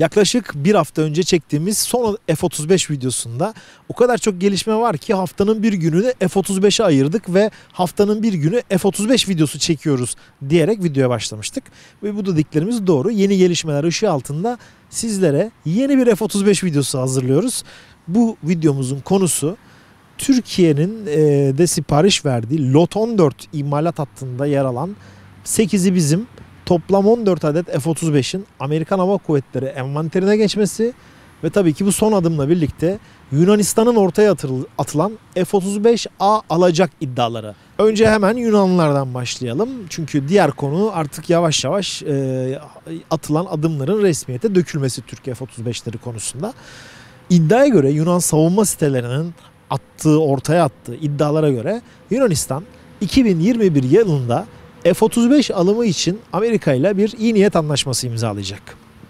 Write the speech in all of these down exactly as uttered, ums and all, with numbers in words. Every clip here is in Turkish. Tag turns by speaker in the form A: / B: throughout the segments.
A: Yaklaşık bir hafta önce çektiğimiz son F otuz beş videosunda o kadar çok gelişme var ki haftanın bir gününü F otuz beşe ayırdık ve haftanın bir günü F otuz beş videosu çekiyoruz diyerek videoya başlamıştık. Ve bu dediklerimiz doğru. Yeni gelişmeler ışığı altında sizlere yeni bir F otuz beş videosu hazırlıyoruz. Bu videomuzun konusu Türkiye'nin de sipariş verdiği Lot on dört imalat hattında yer alan sekizi bizim toplam on dört adet F otuz beşin Amerikan Hava Kuvvetleri envanterine geçmesi ve tabii ki bu son adımla birlikte Yunanistan'ın ortaya atılan F otuz beş A alacak iddiaları. Önce hemen Yunanlılardan başlayalım. Çünkü diğer konu artık yavaş yavaş e, atılan adımların resmiyete dökülmesi Türkiye F otuz beşleri konusunda. İddiaya göre Yunan savunma sitelerinin attığı, ortaya attığı iddialara göre Yunanistan iki bin yirmi bir yılında F otuz beş alımı için Amerika ile bir iyi niyet anlaşması imzalayacak.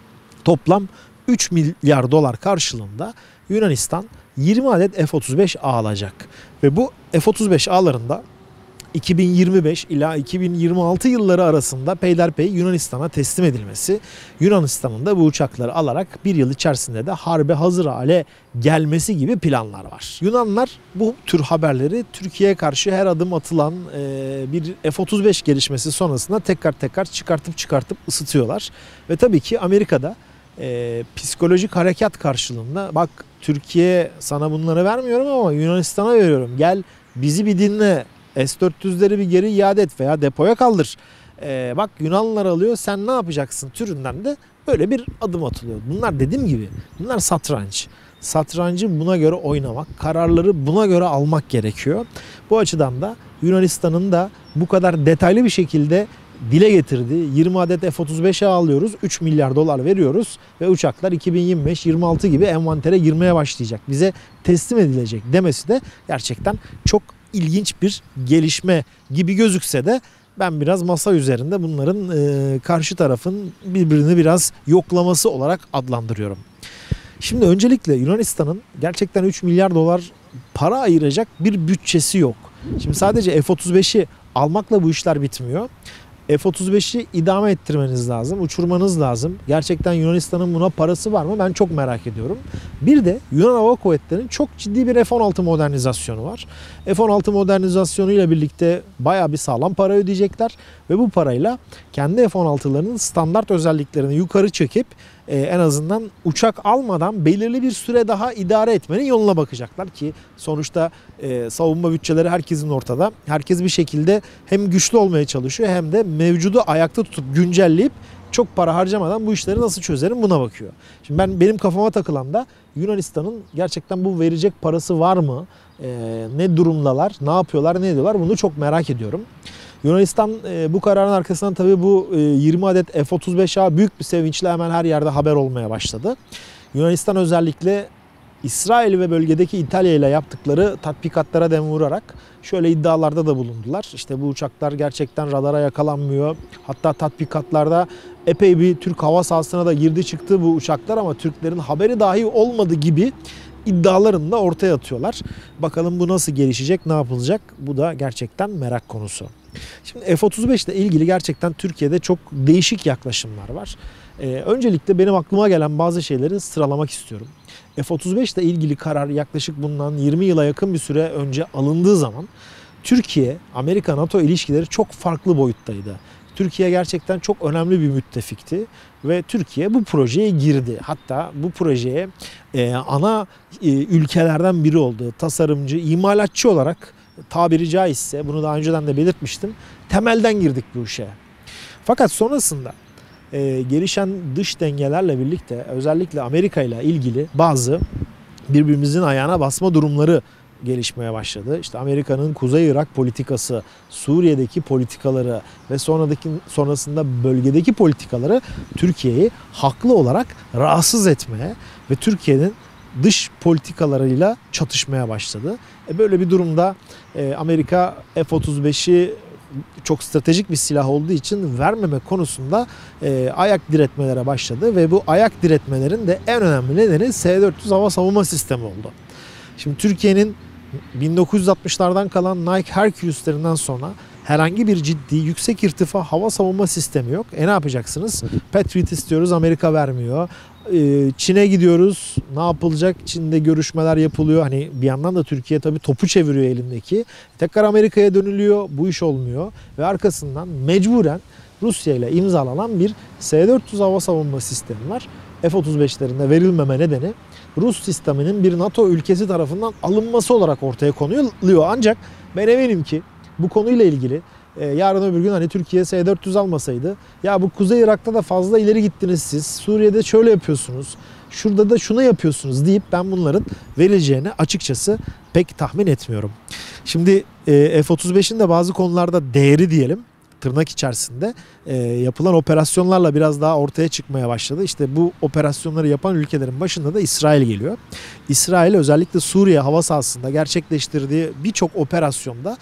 A: Toplam üç milyar dolar karşılığında Yunanistan yirmi adet F otuz beş A alacak. Ve bu F otuz beş A'larında iki bin yirmi beş ila iki bin yirmi altı yılları arasında peyderpey Yunanistan'a teslim edilmesi, Yunanistan'ın da bu uçakları alarak bir yıl içerisinde de harbe hazır hale gelmesi gibi planlar var. Yunanlar bu tür haberleri Türkiye'ye karşı her adım atılan bir F otuz beş gelişmesi sonrasında tekrar tekrar çıkartıp çıkartıp ısıtıyorlar. Ve tabii ki Amerika'da e, psikolojik harekat karşılığında bak Türkiye sana bunları vermiyorum ama Yunanistan'a veriyorum, gel bizi bir dinle, S dört yüzleri bir geri iade et veya depoya kaldır. Ee, bak Yunanlılar alıyor, sen ne yapacaksın türünden de böyle bir adım atılıyor. Bunlar dediğim gibi bunlar satranç. Satrancı buna göre oynamak, kararları buna göre almak gerekiyor. Bu açıdan da Yunanistan'ın da bu kadar detaylı bir şekilde dile getirdiği yirmi adet F otuz beşe alıyoruz, üç milyar dolar veriyoruz ve uçaklar iki bin yirmi beş yirmi altı gibi envantere girmeye başlayacak, bize teslim edilecek demesi de gerçekten çok ilginç bir gelişme gibi gözükse de ben biraz masa üzerinde bunların e, karşı tarafın birbirini biraz yoklaması olarak adlandırıyorum. Şimdi öncelikle Yunanistan'ın gerçekten üç milyar dolar para ayıracak bir bütçesi yok. Şimdi sadece F otuz beşi almakla bu işler bitmiyor. F otuz beşi idame ettirmeniz lazım, uçurmanız lazım. Gerçekten Yunanistan'ın buna parası var mı? Ben çok merak ediyorum. Bir de Yunan Hava Kuvvetleri'nin çok ciddi bir F on altı modernizasyonu var. F on altı modernizasyonu ile birlikte bayağı bir sağlam para ödeyecekler ve bu parayla kendi F on altılarının standart özelliklerini yukarı çekip e, en azından uçak almadan belirli bir süre daha idare etmenin yoluna bakacaklar ki sonuçta e, savunma bütçeleri herkesin ortada. Herkes bir şekilde hem güçlü olmaya çalışıyor hem de mevcudu ayakta tutup güncelleyip çok para harcamadan bu işleri nasıl çözerim buna bakıyor. Şimdi ben benim kafama takılan da Yunanistan'ın gerçekten bu verecek parası var mı? Ee, ne durumdalar? Ne yapıyorlar? Ne ediyorlar? Bunu çok merak ediyorum. Yunanistan e, bu kararın arkasından tabii bu e, yirmi adet F otuz beş A büyük bir sevinçle hemen her yerde haber olmaya başladı. Yunanistan özellikle İsrail ve bölgedeki İtalya ile yaptıkları tatbikatlara dem vurarak şöyle iddialarda da bulundular. İşte bu uçaklar gerçekten radara yakalanmıyor. Hatta tatbikatlarda epey bir Türk hava sahasına da girdi çıktı bu uçaklar ama Türklerin haberi dahi olmadı gibi iddialarını da ortaya atıyorlar. Bakalım bu nasıl gelişecek, ne yapılacak? Bu da gerçekten merak konusu. Şimdi F otuz beş ile ilgili gerçekten Türkiye'de çok değişik yaklaşımlar var. Ee, öncelikle benim aklıma gelen bazı şeyleri sıralamak istiyorum. F otuz beş ile ilgili karar yaklaşık bundan yirmi yıla yakın bir süre önce alındığı zaman Türkiye, Amerika NATO ilişkileri çok farklı boyuttaydı. Türkiye gerçekten çok önemli bir müttefikti ve Türkiye bu projeye girdi. Hatta bu projeye e, ana e, ülkelerden biri oldu. Tasarımcı, imalatçı olarak tabiri caizse, bunu daha önceden de belirtmiştim, temelden girdik bu işe. Fakat sonrasında e, gelişen dış dengelerle birlikte özellikle Amerika ile ilgili bazı birbirimizin ayağına basma durumları gelişmeye başladı. İşte Amerika'nın Kuzey Irak politikası, Suriye'deki politikaları ve sonradaki sonrasında bölgedeki politikaları Türkiye'yi haklı olarak rahatsız etmeye ve Türkiye'nin dış politikalarıyla çatışmaya başladı. E böyle bir durumda e, Amerika F otuz beşi çok stratejik bir silah olduğu için vermeme konusunda e, ayak diretmelere başladı ve bu ayak diretmelerin de en önemli nedeni S dört yüz hava savunma sistemi oldu. Şimdi Türkiye'nin bin dokuz yüz altmışlardan kalan Nike Hercules'lerinden sonra herhangi bir ciddi yüksek irtifa hava savunma sistemi yok. E ne yapacaksınız? Patriot istiyoruz, Amerika vermiyor. Çin'e gidiyoruz. Ne yapılacak? Çin'de görüşmeler yapılıyor. Hani bir yandan da Türkiye tabii topu çeviriyor elindeki. Tekrar Amerika'ya dönülüyor. Bu iş olmuyor. Ve arkasından mecburen Rusya ile imzalanan bir S dört yüz hava savunma sistemi var. F otuz beşlerinde verilmeme nedeni Rus sisteminin bir NATO ülkesi tarafından alınması olarak ortaya konuluyor. Ancak ben eminim ki bu konuyla ilgili Ee, yarın öbür gün hani Türkiye S dört yüz almasaydı, ya bu Kuzey Irak'ta da fazla ileri gittiniz siz, Suriye'de şöyle yapıyorsunuz, şurada da şunu yapıyorsunuz deyip ben bunların verileceğini açıkçası pek tahmin etmiyorum. Şimdi e, F otuz beşin de bazı konularda değeri diyelim, tırnak içerisinde e, yapılan operasyonlarla biraz daha ortaya çıkmaya başladı. İşte bu operasyonları yapan ülkelerin başında da İsrail geliyor. İsrail özellikle Suriye hava sahasında gerçekleştirdiği birçok operasyonda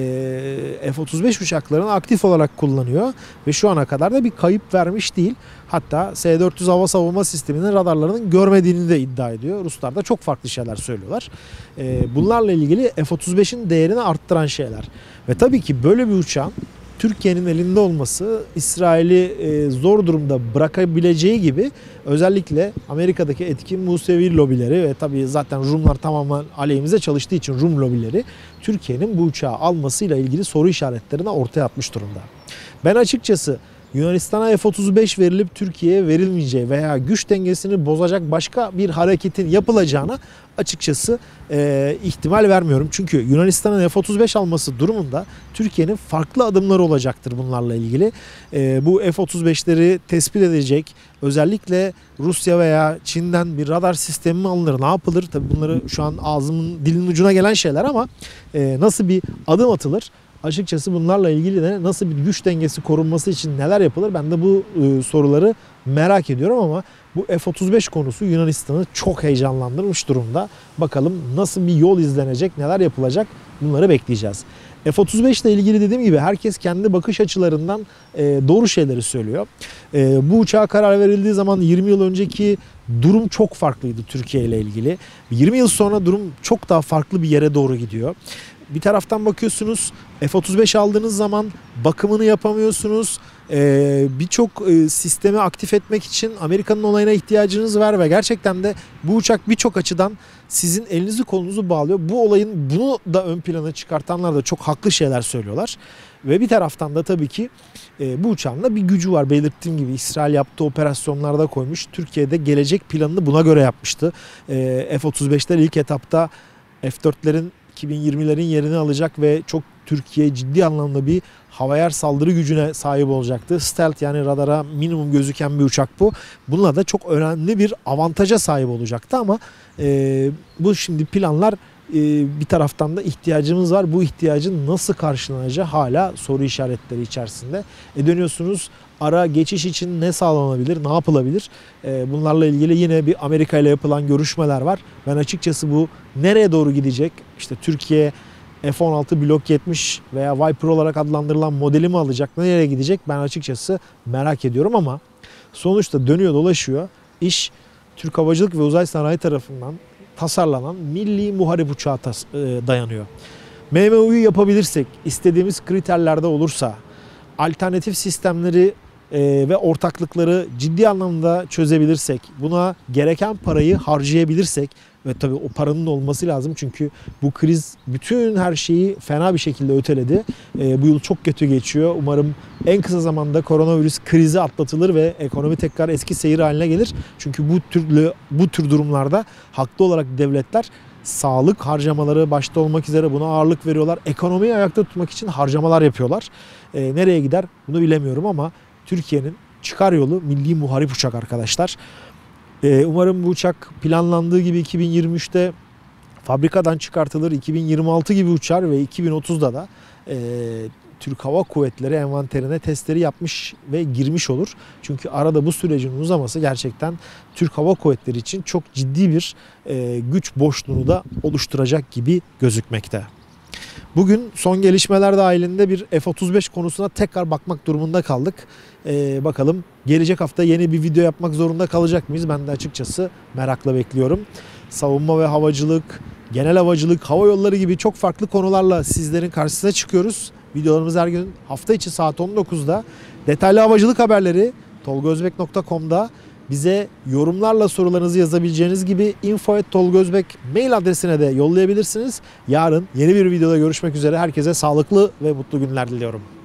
A: e, F otuz beş uçaklarını aktif olarak kullanıyor ve şu ana kadar da bir kayıp vermiş değil. Hatta S dört yüz hava savunma sisteminin radarlarının görmediğini de iddia ediyor. Ruslar da çok farklı şeyler söylüyorlar. E, bunlarla ilgili F otuz beşin değerini arttıran şeyler. Ve tabii ki böyle bir uçağın Türkiye'nin elinde olması İsrail'i zor durumda bırakabileceği gibi, özellikle Amerika'daki etkin Musevi lobileri ve tabii zaten Rumlar tamamen aleyhimize çalıştığı için Rum lobileri Türkiye'nin bu uçağı almasıyla ilgili soru işaretlerini ortaya atmış durumda. Ben açıkçası Yunanistan'a F otuz beş verilip Türkiye'ye verilmeyeceği veya güç dengesini bozacak başka bir hareketin yapılacağına açıkçası e, ihtimal vermiyorum. Çünkü Yunanistan'ın F otuz beş alması durumunda Türkiye'nin farklı adımları olacaktır bunlarla ilgili. E, bu F otuz beşleri tespit edecek, özellikle Rusya veya Çin'den bir radar sistemi mi alınır, ne yapılır? Tabii bunları şu an ağzımın dilin ucuna gelen şeyler ama e, nasıl bir adım atılır? Açıkçası bunlarla ilgili de nasıl bir güç dengesi korunması için neler yapılır? Ben de bu e, soruları merak ediyorum ama bu F otuz beş konusu Yunanistan'ı çok heyecanlandırmış durumda. Bakalım nasıl bir yol izlenecek, neler yapılacak, bunları bekleyeceğiz. F otuz beş ile ilgili dediğim gibi herkes kendi bakış açılarından e, doğru şeyleri söylüyor. E, bu uçağa karar verildiği zaman yirmi yıl önceki durum çok farklıydı Türkiye ile ilgili. yirmi yıl sonra durum çok daha farklı bir yere doğru gidiyor. Bir taraftan bakıyorsunuz F otuz beş aldığınız zaman bakımını yapamıyorsunuz. Ee, Birçok e, sistemi aktif etmek için Amerika'nın onayına ihtiyacınız var ve gerçekten de bu uçak birçok açıdan sizin elinizi kolunuzu bağlıyor. Bu olayın bunu da ön plana çıkartanlar da çok haklı şeyler söylüyorlar. Ve bir taraftan da tabii ki e, bu uçağın da bir gücü var. Belirttiğim gibi İsrail yaptığı operasyonlarda koymuş. Türkiye'de gelecek planını buna göre yapmıştı. E, F otuz beşler ilk etapta F dörtlerin iki bin yirmilerin yerini alacak ve çok Türkiye ciddi anlamda bir hava-yer saldırı gücüne sahip olacaktı. Stealth, yani radara minimum gözüken bir uçak bu. Bununla da çok önemli bir avantaja sahip olacaktı ama e, bu şimdi planlar e, bir taraftan da ihtiyacımız var. Bu ihtiyacın nasıl karşılanacağı hala soru işaretleri içerisinde. E dönüyorsunuz, ara geçiş için ne sağlanabilir, ne yapılabilir? E, bunlarla ilgili yine bir Amerika ile yapılan görüşmeler var. Ben açıkçası bu nereye doğru gidecek? İşte Türkiye F on altı Block yetmiş veya Viper olarak adlandırılan modeli mi alacak, nereye gidecek? Ben açıkçası merak ediyorum ama sonuçta dönüyor dolaşıyor. İş Türk Havacılık ve Uzay Sanayi tarafından tasarlanan milli muharip uçağa dayanıyor. M M U'yu yapabilirsek, istediğimiz kriterlerde olursa, alternatif sistemleri e, ve ortaklıkları ciddi anlamda çözebilirsek, buna gereken parayı harcayabilirsek ve tabii o paranın da olması lazım çünkü bu kriz bütün her şeyi fena bir şekilde öteledi. E, bu yıl çok kötü geçiyor. Umarım en kısa zamanda koronavirüs krizi atlatılır ve ekonomi tekrar eski seyir haline gelir. Çünkü bu türlü bu tür durumlarda haklı olarak devletler sağlık harcamaları başta olmak üzere buna ağırlık veriyorlar. Ekonomiyi ayakta tutmak için harcamalar yapıyorlar. E, nereye gider bunu bilemiyorum ama Türkiye'nin çıkar yolu milli muharip uçak arkadaşlar. E, umarım bu uçak planlandığı gibi iki bin yirmi üçte fabrikadan çıkartılır. iki bin yirmi altı gibi uçar ve iki bin otuzda da e, Türk Hava Kuvvetleri envanterine testleri yapmış ve girmiş olur. Çünkü arada bu sürecin uzaması gerçekten Türk Hava Kuvvetleri için çok ciddi bir e, güç boşluğunu da oluşturacak gibi gözükmekte. Bugün son gelişmeler dahilinde bir F otuz beş konusuna tekrar bakmak durumunda kaldık. Ee, bakalım gelecek hafta yeni bir video yapmak zorunda kalacak mıyız? Ben de açıkçası merakla bekliyorum. Savunma ve havacılık, genel havacılık, hava yolları gibi çok farklı konularla sizlerin karşısına çıkıyoruz. Videolarımız her gün hafta içi saat on dokuzda. Detaylı havacılık haberleri tolgozbek nokta com'da. Bize yorumlarla sorularınızı yazabileceğiniz gibi info at tolgozbek mail adresine de yollayabilirsiniz. Yarın yeni bir videoda görüşmek üzere. Herkese sağlıklı ve mutlu günler diliyorum.